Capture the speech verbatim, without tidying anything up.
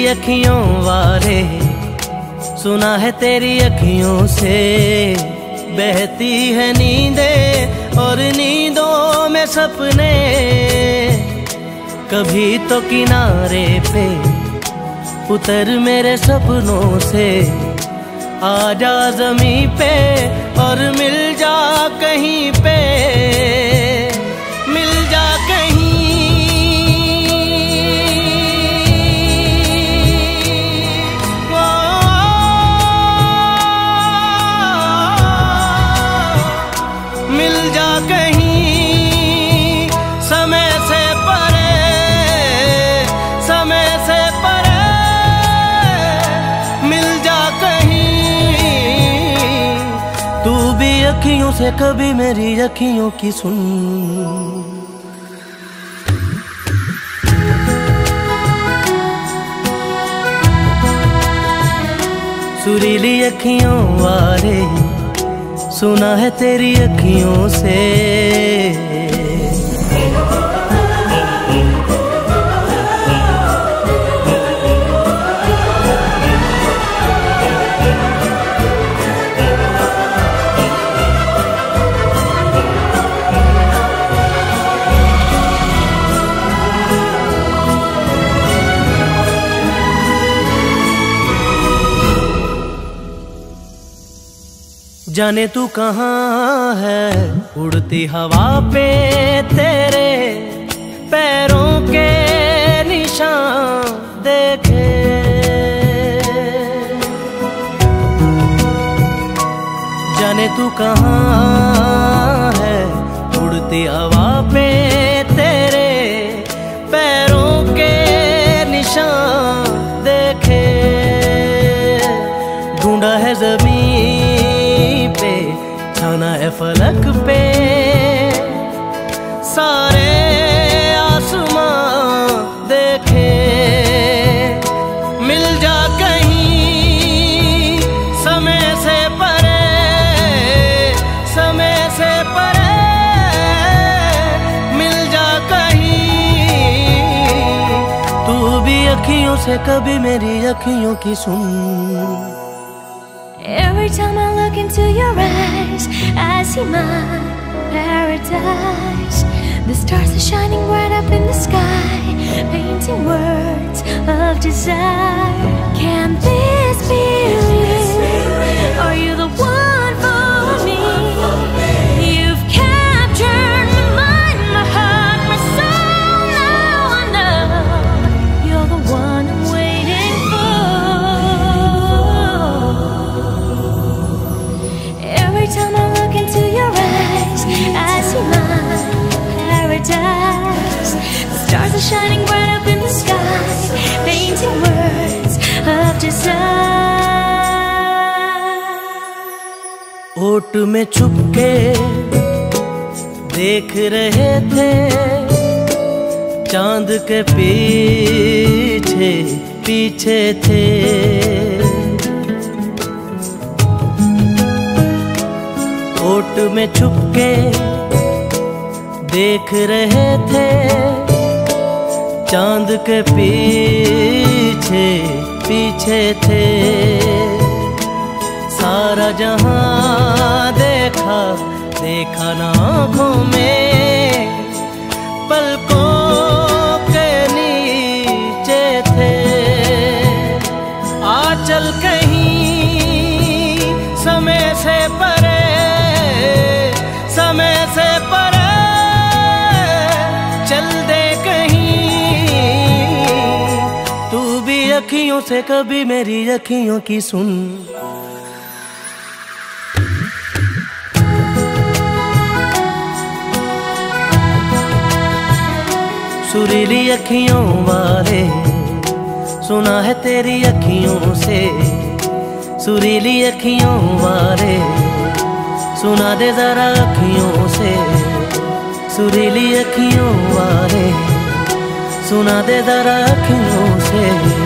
अखियों वारे, सुना है तेरी अखियों से बहती है नींदें और नींदों में सपने। कभी तो किनारे पे उतर मेरे सपनों से, आजा ज़मीं पे और मिल जा कहीं पे, मिल जा कहीं। ओ, मिल जा कहीं समय से परे, समय से परे, मिल जा कहीं। तू भी अखियों से कभी मेरी अखियों की सुन। सुरीली अखियों वारे, सुना है तेरी अखियों से। जाने तू कहाँ है, उड़ती हवा पे तेरे पैरों के निशान देखे। जाने तू कहाँ है, उड़ती हवा पे तेरे पैरों के निशान देखे। ढूंढा है ज़मीन पे, छाना है फलक पे, सारे आसमां देखे। मिल जा कहीं समय से परे, समय से परे, मिल जा कहीं। तू भी अखियों से कभी मेरी अखियों की सुन। Every time I look into your eyes, I see my paradise. The stars are shining bright up in the sky, painting words of desire. Can this be real? Are you the one for me? You've captured my mind, my heart, my soul. Now I know you're the one I'm waiting for. Every time I look into your eyes, I see my paradise. The stars are shining bright up in the sky, painting words of desire. ओट में छुपके देख रहे थे, चांद के पीछे पीछे थे। ओट में छुपके देख रहे थे, चांद के पीछे पीछे थे। सारा जहां देखा, देखा ना आँखों में, पलकों के नीचे थे। आ चल कहीं समय से परे, समय से परे, चल दे कहीं। तू भी अखियों से कभी मेरी अखियों की सुन। सुरीली अखियों वाले, सुना है तेरी अखियों से। सुरीली अखियों वाले, सुना दे जरा अखियों से। सुरीली अखियों वाले, सुना दे जरा अखियों से।